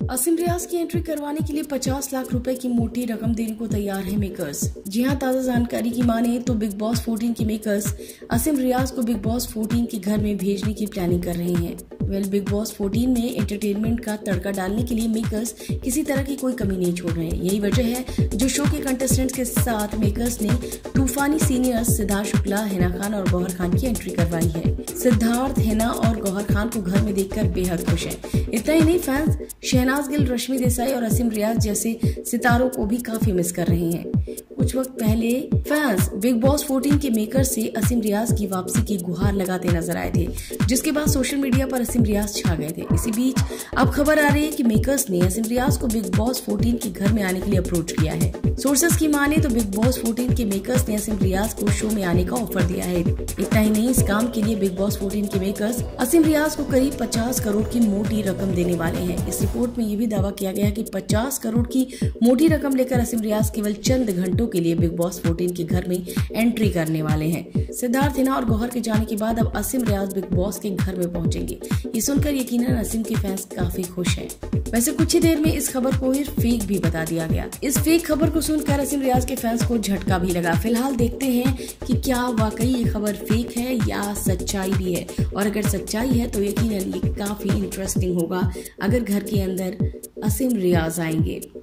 असीम रियाज की एंट्री करवाने के लिए 50 लाख रुपए की मोटी रकम देने को तैयार है मेकर्स। जी हां, ताजा जानकारी की माने तो बिग बॉस 14 के मेकर्स असीम रियाज को बिग बॉस 14 के घर में भेजने की प्लानिंग कर रहे हैं। बिग बॉस 14 में एंटरटेनमेंट का तड़का डालने के लिए मेकर्स किसी तरह की कोई कमी नहीं छोड़ रहे हैं। यही वजह है जो शो के कंटेस्टेंट्स के साथ मेकर्स ने तूफानी सीनियर्स सिद्धार्थ शुक्ला, हिना खान और गौहर खान की एंट्री करवाई है। सिद्धार्थ, हिना और गौहर खान को घर में देखकर बेहद खुश हैं। इतना ही नहीं, फैंस शहनाज गिल, रश्मि देसाई और असीम रियाज जैसे सितारों को भी काफी मिस कर रहे हैं। कुछ वक्त पहले फैंस बिग बॉस 14 के मेकर से असीम रियाज की वापसी की गुहार लगाते नजर आए थे, जिसके बाद सोशल मीडिया पर असीम रियाज छा गए थे। इसी बीच अब खबर आ रही है कि मेकर्स ने असीम रियाज को बिग बॉस 14 के घर में आने के लिए अप्रोच किया है। सोर्सेस की माने तो बिग बॉस 14 के मेकर्स ने असीम रियाज को शो में आने का ऑफर दिया है। इतना ही नहीं, इस काम के लिए बिग बॉस 14 के मेकर्स असीम रियाज को करीब 50 करोड़ की मोटी रकम देने वाले हैं। इस रिपोर्ट में ये भी दावा किया गया कि 50 करोड़ की मोटी रकम लेकर असीम रियाज केवल चंद घंटों के लिए बिग बॉस 14 के घर में एंट्री करने वाले हैं। सिद्धार्थ, हिना और गौहर के जाने के बाद अब असीम रियाज बिग बॉस के घर में पहुंचेंगे। ये सुनकर यकीनन असीम के फैंस काफी खुश हैं। वैसे कुछ ही देर में इस खबर को फेक भी बता दिया गया। इस फेक खबर को सुनकर असीम रियाज के फैंस को झटका भी लगा। फिलहाल देखते हैं कि क्या वाकई ये खबर फेक है या सच्चाई भी है, और अगर सच्चाई है तो यकीनन ये काफी इंटरेस्टिंग होगा अगर घर के अंदर असीम रियाज आएंगे।